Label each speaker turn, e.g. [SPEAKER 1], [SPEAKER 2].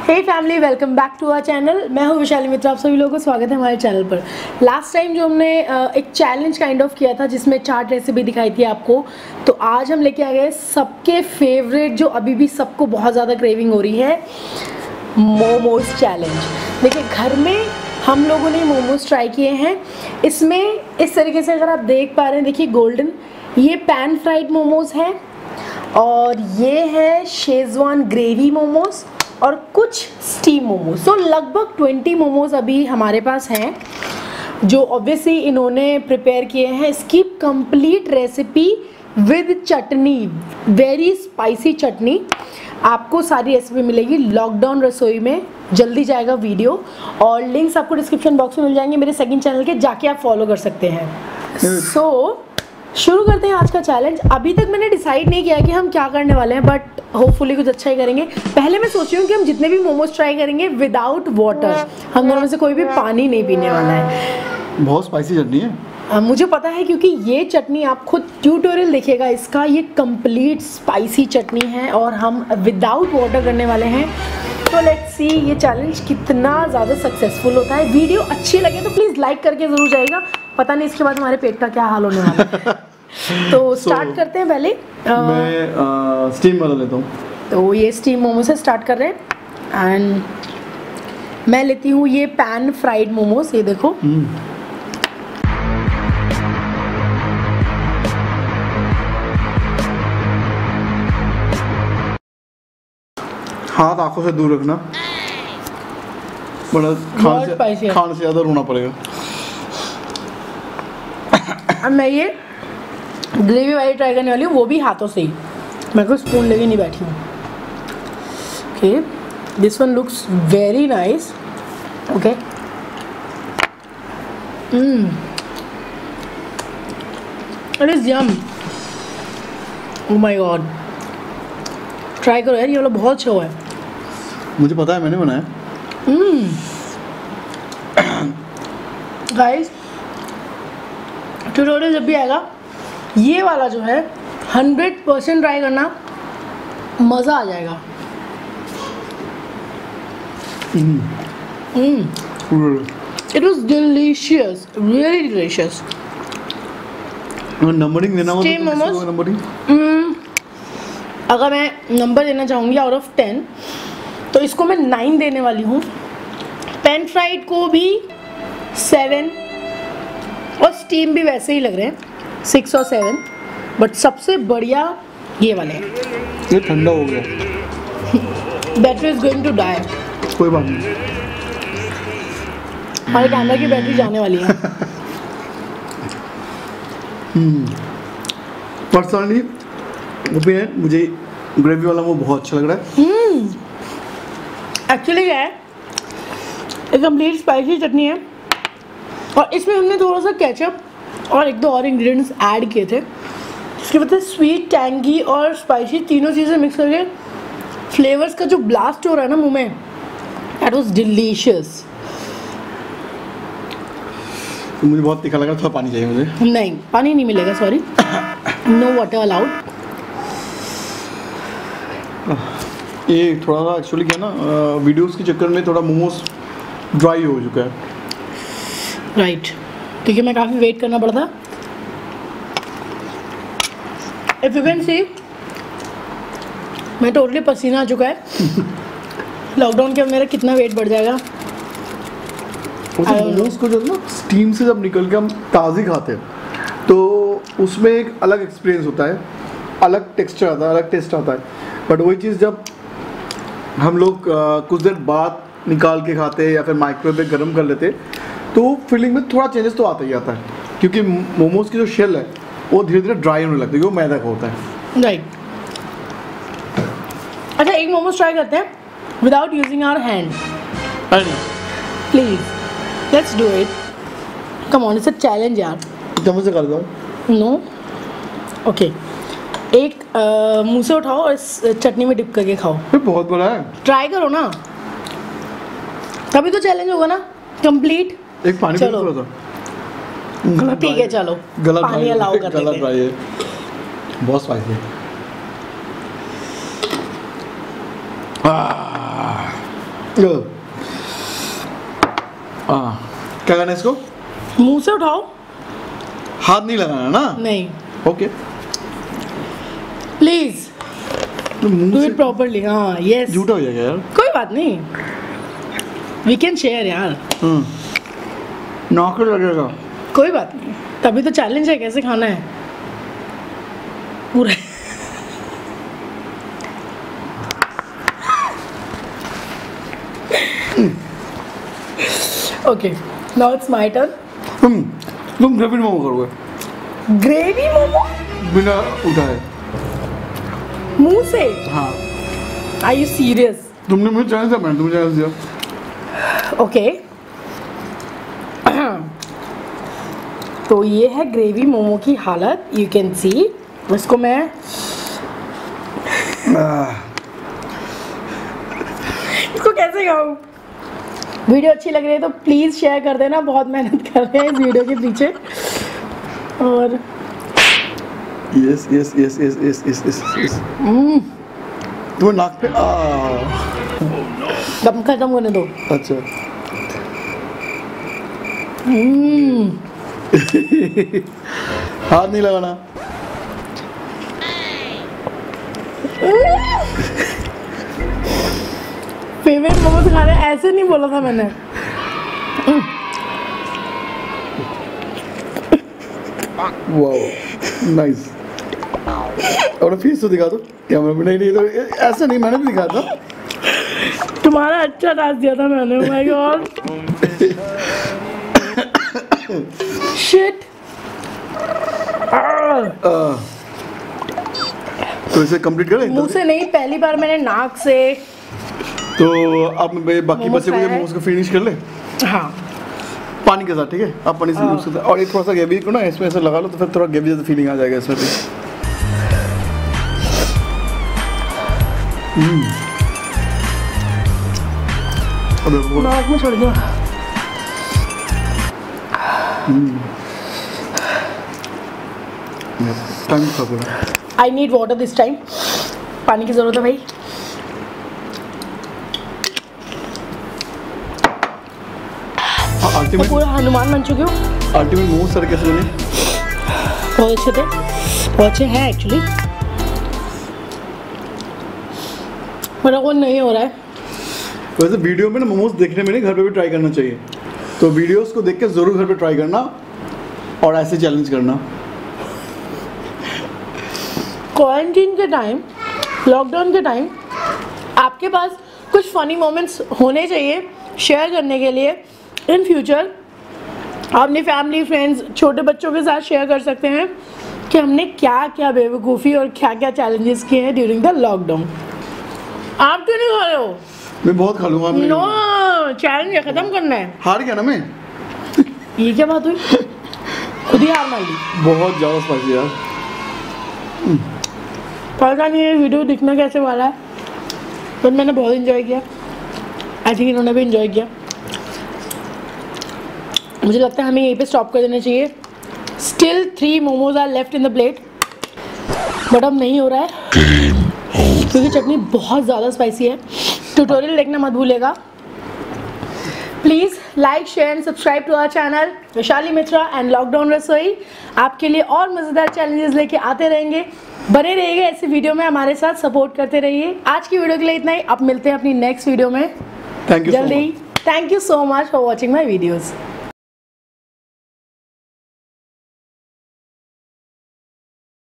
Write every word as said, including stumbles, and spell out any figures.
[SPEAKER 1] Hey family, welcome back to our channel. मैं हूँ विशाली मित्रा। आप सभी लोगों को स्वागत है हमारे चैनल पर। लास्ट टाइम जो हमने एक चैलेंज काइंड ऑफ किया था जिसमें चाट रेसिपी दिखाई थी आपको, तो आज हम लेके आ गए सबके फेवरेट, जो अभी भी सबको बहुत ज़्यादा क्रेविंग हो रही है, मोमोज चैलेंज। देखिए, घर में हम लोगों ने मोमोज ट्राई किए हैं। इसमें इस तरीके से अगर आप देख पा रहे हैं, देखिए गोल्डन, ये पैन फ्राइड मोमोज है और ये है शेजवान ग्रेवी मोमोज और कुछ स्टीम मोमोज। तो लगभग बीस मोमोज अभी हमारे पास हैं जो ऑब्वियसली इन्होंने प्रिपेयर किए हैं। इसकी complete recipe with chutney, very spicy chutney, आपको सारी रेसिपी मिलेगी लॉकडाउन रसोई में। जल्दी जाएगा वीडियो और लिंक्स आपको डिस्क्रिप्शन बॉक्स में मिल जाएंगे मेरे सेकंड चैनल के, जाके आप फॉलो कर सकते हैं। सो so, शुरू करते हैं आज का चैलेंज। अभी तक मैंने डिसाइड नहीं किया कि हम क्या करने वाले हैं, बट होपफुली कुछ अच्छा ही करेंगे। पहले मैं सोच रही हूँ कि हम जितने भी मोमोज ट्राई करेंगे विदाउट वाटर, हम दोनों में से कोई भी पानी नहीं पीने वाला है।
[SPEAKER 2] बहुत स्पाइसी चटनी है।
[SPEAKER 1] आ, मुझे पता है क्योंकि ये चटनी आप खुद ट्यूटोरियल देखिएगा इसका, ये कंप्लीट स्पाइसी चटनी है और हम विदाउट वाटर करने वाले हैं। तो लेट्स सी ये चैलेंज कितना ज़्यादा सक्सेसफुल होता है। वीडियो अच्छी लगे तो प्लीज़ लाइक करके ज़रूर जाएगा, पता नहीं इसके बाद हमारे पेट का क्या हाल होने वाला है। तो स्टार्ट so, करते हैं पहले। आ,
[SPEAKER 2] मैं स्टीम वाला लेता हूँ।
[SPEAKER 1] तो ये स्टीम मोमो से स्टार्ट कर रहे हैं एंड मैं लेती हूँ ये पैन फ्राइड मोमोज। ये देखो,
[SPEAKER 2] हाथ आंखों से दूर रखना, बड़ा खाने से खाने से ज़्यादा रोना पड़ेगा।
[SPEAKER 1] अब मैं ये ग्रेवी वाली ट्राई करने वाली हूँ, वो भी हाथों से ही। मैं कोई स्पून लेके नहीं बैठी हूँ। Okay, this one looks very nice. Okay, it is yum. Oh my God, try करो यार, ये वाला बहुत अच्छा हुआ है।
[SPEAKER 2] मुझे पता है, मैंने बनाया।
[SPEAKER 1] गाइस, ट्यूटोरियल जब भी आएगा ये वाला जो है हंड्रेड परसेंट ट्राई करना, मज़ा आ जाएगा। It was delicious, really delicious.
[SPEAKER 2] Numbering देना
[SPEAKER 1] होगा तो किसको
[SPEAKER 2] नंबरिंग?
[SPEAKER 1] अगर मैं नंबर देना चाहूँगी आउट ऑफ टेन, तो इसको मैं नाइन देने वाली हूँ। पैन फ्राइड को भी सेवन और स्टीम भी वैसे ही लग रहे हैं, सिक्स और सेवन, बट सबसे बढ़िया ये वाले हैं।
[SPEAKER 2] ये ठंडा हो गया।
[SPEAKER 1] Battery is going to die.
[SPEAKER 2] कोई बात नहीं,
[SPEAKER 1] हमारे कैमरा की बैटरी जाने वाली है।
[SPEAKER 2] पर्सनली ओपिनियन, मुझे ग्रेवी वाला वो बहुत अच्छा लग रहा है।
[SPEAKER 1] एक्चुअली क्या है, एक कंप्लीट स्पाइसी चटनी है और इसमें हमने थोड़ा सा केचप और एक दो और इंग्रेडिएंट्स ऐड किए थे, जिसकी वजह से स्वीट, टैंगी और स्पाइसी तीनों चीज़ें मिक्स करके फ्लेवर्स का जो ब्लास्ट हो रहा है ना मुंह में, दैट वाज डिलीशियस।
[SPEAKER 2] तो मुझे बहुत तीखा लगा, थोड़ा पानी चाहिए मुझे।
[SPEAKER 1] नहीं, पानी नहीं मिलेगा, सॉरी, नो वाटर अलाउड।
[SPEAKER 2] ये थोड़ा सा एक्चुअली क्या ना, वीडियोस के चक्कर में थोड़ा मोमोज ड्राई हो चुका है।
[SPEAKER 1] Right right. क्योंकि मैं काफ़ी वेट करना पड़ा था। इफ यू कैन सी, मैं टोटली पसीना आ चुका है। लॉकडाउन के अब मेरा कितना वेट बढ़ जाएगा।
[SPEAKER 2] मोमोज को जब ना स्टीम से जब निकल के हम ताज़ी खाते हैं तो उसमें एक अलग एक्सपीरियंस होता है, अलग टेक्सचर आता है, अलग टेस्ट आता है। बट वही चीज़ जब हम लोग कुछ देर बाद निकाल के खाते हैं या फिर माइक्रोवेव में गर्म कर लेते, तो फीलिंग में थोड़ा चेंजेस तो आता ही आता है, क्योंकि मोमोज की जो शेल है वो धीरे धीरे ड्राई होने लगती है, वो मैदा का होता है।
[SPEAKER 1] राइट। अच्छा, एक मोमोज ट्राई करते हैं without using our hand. Please let's do it, come on, it's a challenge यार।
[SPEAKER 2] चम्मच से कर दो।
[SPEAKER 1] नो, ओके, एक मुंह से उठाओ और इस चटनी में डिप करके खाओ।
[SPEAKER 2] ये बहुत बड़ा है,
[SPEAKER 1] ट्राई करो ना, तभी तो चैलेंज होगा ना कंप्लीट।
[SPEAKER 2] एक पानी
[SPEAKER 1] चलो ठीक है, चलो पानी अलाउ कर देते हैं।
[SPEAKER 2] बहुत स्पाइसी है। हाँ, क्या करना है इसको?
[SPEAKER 1] मुंह से उठाओ,
[SPEAKER 2] हाथ नहीं लगाना ना?
[SPEAKER 1] नहीं।
[SPEAKER 2] ओके,
[SPEAKER 1] प्लीज
[SPEAKER 2] तो मुंह
[SPEAKER 1] डू
[SPEAKER 2] से
[SPEAKER 1] इट प्रॉपरली। हाँ यस,
[SPEAKER 2] झूठा हो जाएगा यार।
[SPEAKER 1] कोई बात नहीं, वी कैन शेयर यार।
[SPEAKER 2] हम्म, नाक पे लगेगा।
[SPEAKER 1] कोई बात नहीं, तभी तो चैलेंज है, कैसे खाना है पूरा। Okay, now it's my turn.
[SPEAKER 2] तुम तुम ग्रेवी मोमो करोगे
[SPEAKER 1] ग्रेवी मोमो
[SPEAKER 2] बिना उठाए?
[SPEAKER 1] मुंह से?
[SPEAKER 2] हाँ।
[SPEAKER 1] Are you serious?
[SPEAKER 2] तुमने मुझे चैलेंज दिया, मैंने तुम्हें चैलेंज दिया।
[SPEAKER 1] ओके, तो ये है ग्रेवी मोमो की हालत, यू कैन सी। इसको मैं इसको कैसे खाऊं? वीडियो अच्छी लग रही है तो प्लीज़ शेयर कर देना, बहुत मेहनत कर रहे हैं इस वीडियो के पीछे। और
[SPEAKER 2] yes yes yes yes yes yes yes yes तुम्हें नाक पे आ
[SPEAKER 1] दम खत्म होने दो।
[SPEAKER 2] अच्छा।
[SPEAKER 1] हम्म,
[SPEAKER 2] हाथ नहीं लगाना।
[SPEAKER 1] फेवरेट मोमोज खाने ऐसे नहीं बोला था मैंने।
[SPEAKER 2] Wow nice. और फेस तो दिखा दो कैमरा में। नहीं नहीं तो ऐसा नहीं, मैंने भी दिखा था।
[SPEAKER 1] तुम्हारा अच्छा डांस दिया था मैंने। Oh my God, shit.
[SPEAKER 2] तो इसे कंप्लीट करें?
[SPEAKER 1] मुंह से नहीं, पहली बार मैंने नाक से।
[SPEAKER 2] तो अब मैं बाकी
[SPEAKER 1] मोमोज
[SPEAKER 2] बचे हुए
[SPEAKER 1] खाया है।
[SPEAKER 2] मोमोज को फिनिश कर ले
[SPEAKER 1] हाँ,
[SPEAKER 2] पानी के साथ, ठीक है? आप पानी से
[SPEAKER 1] हाँ।
[SPEAKER 2] यूज करते हैं। और एक थोड़ा सा ग्रेवी को ना इसमें ऐसे लगा लो तो फिर थोड़ा ग्रेवी जैसा फीलिंग आ जाएगा इसमें भी। हम्म, अबे वो
[SPEAKER 1] नाक में छोड़ दिया।
[SPEAKER 2] टाइम खा पूरा।
[SPEAKER 1] I need water this time. पानी की जरूरत है भाई।
[SPEAKER 2] अल्टीमेट
[SPEAKER 1] मैं पूरा हनुमान बन चुकी हूँ।
[SPEAKER 2] अल्टीमेट मोमोज सर कैसे बने?
[SPEAKER 1] बहुत अच्छे थे, बहुत अच्छे हैं एक्चुअली। मेरा को नहीं हो रहा है।
[SPEAKER 2] वैसे वीडियो में ना मोमोज देखने में नहीं, घर पे भी ट्राई करना चाहिए। तो वीडियोस को देख के ज़रूर घर पे ट्राई करना और ऐसे चैलेंज करना।
[SPEAKER 1] क्वारंटीन के टाइम, लॉकडाउन के टाइम आपके पास कुछ फ़नी मोमेंट्स होने चाहिए शेयर करने के लिए। इन फ्यूचर आप अपनी फैमिली, फ्रेंड्स, छोटे बच्चों के साथ शेयर कर सकते हैं कि हमने क्या क्या बेवकूफ़ी और क्या क्या चैलेंजेस किए हैं ड्यूरिंग द लॉकडाउन। आप क्यों नहीं खा रहे हो?
[SPEAKER 2] मैं बहुत खा लूँगा।
[SPEAKER 1] नो, चैलेंज ख़त्म करना है।
[SPEAKER 2] हार गया ना मैं।
[SPEAKER 1] ये क्या बात हुई? खुद ही हार मान ली।
[SPEAKER 2] बहुत ज़्यादा स्पाइसी यार।
[SPEAKER 1] पता नहीं ये वीडियो दिखना कैसे वाला है, पर मैंने बहुत इन्जॉय किया। आई थिंक इन्होंने भी इन्जॉय किया। मुझे लगता है हमें यहीं पे स्टॉप कर देना चाहिए। Still three momos are left in the plate, but अब नहीं हो रहा है क्योंकि चटनी बहुत ज़्यादा स्पाइसी है। ट्यूटोरियल देखना मत भूलेगा। Please like, share and subscribe to our channel Vaishali Mitra and Lockdown Rasoi. आपके लिए और मज़ेदार चैलेंजेस लेके आते रहेंगे। बने रहिएगा ऐसी वीडियो में, हमारे साथ सपोर्ट करते रहिए। आज की वीडियो के लिए इतना ही। अब मिलते हैं अपनी नेक्स्ट वीडियो में
[SPEAKER 2] थैंक यू
[SPEAKER 1] जल्दी। Thank you so much for watching my videos.